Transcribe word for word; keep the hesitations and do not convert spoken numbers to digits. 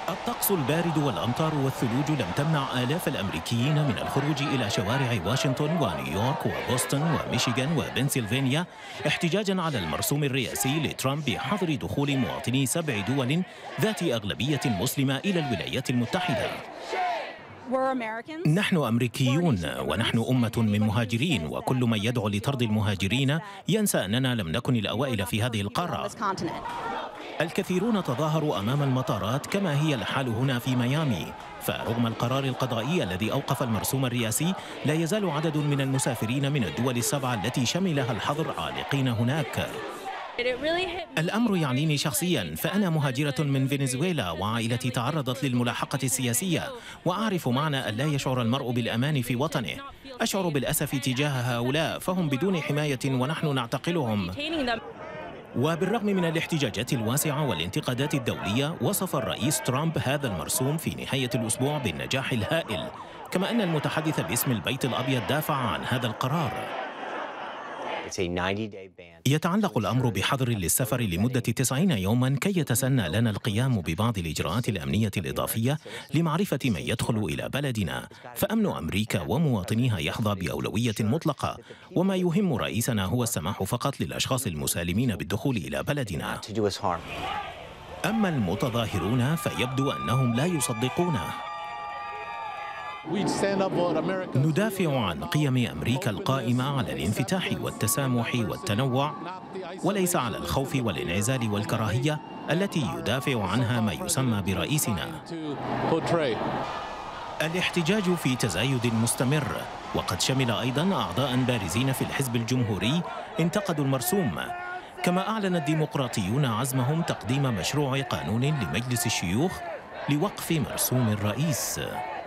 الطقس البارد والأمطار والثلوج لم تمنع آلاف الأمريكيين من الخروج إلى شوارع واشنطن ونيويورك وبوسطن وميشيغان وبنسلفانيا احتجاجا على المرسوم الرئاسي لترامب بحظر دخول مواطني سبع دول ذات أغلبية مسلمة إلى الولايات المتحدة. نحن أمريكيون ونحن أمة من مهاجرين، وكل من يدعو لطرد المهاجرين ينسى أننا لم نكن الأوائل في هذه القارة. الكثيرون تظاهروا أمام المطارات كما هي الحال هنا في ميامي، فرغم القرار القضائي الذي أوقف المرسوم الرئاسي لا يزال عدد من المسافرين من الدول السبعة التي شملها الحظر عالقين هناك. الأمر يعنيني شخصيا، فأنا مهاجرة من فنزويلا وعائلتي تعرضت للملاحقة السياسية، وأعرف معنى أن لا يشعر المرء بالأمان في وطنه. أشعر بالأسف تجاه هؤلاء، فهم بدون حماية ونحن نعتقلهم. وبالرغم من الاحتجاجات الواسعة والانتقادات الدولية، وصف الرئيس ترامب هذا المرسوم في نهاية الأسبوع بالنجاح الهائل، كما أن المتحدث باسم البيت الأبيض دافع عن هذا القرار. يتعلق الأمر بحظر للسفر لمدة تسعين يوما كي يتسنى لنا القيام ببعض الإجراءات الأمنية الإضافية لمعرفة من يدخل إلى بلدنا، فأمن أمريكا ومواطنيها يحظى بأولوية مطلقة، وما يهم رئيسنا هو السماح فقط للأشخاص المسالمين بالدخول إلى بلدنا. أما المتظاهرون فيبدو أنهم لا يصدقونه. ندافع عن قيم أمريكا القائمة على الانفتاح والتسامح والتنوع، وليس على الخوف والانعزال والكراهية التي يدافع عنها ما يسمى برئيسنا. الاحتجاج في تزايد مستمر، وقد شمل أيضا أعضاء بارزين في الحزب الجمهوري انتقدوا المرسوم، كما أعلن الديمقراطيون عزمهم تقديم مشروع قانون لمجلس الشيوخ لوقف مرسوم الرئيس.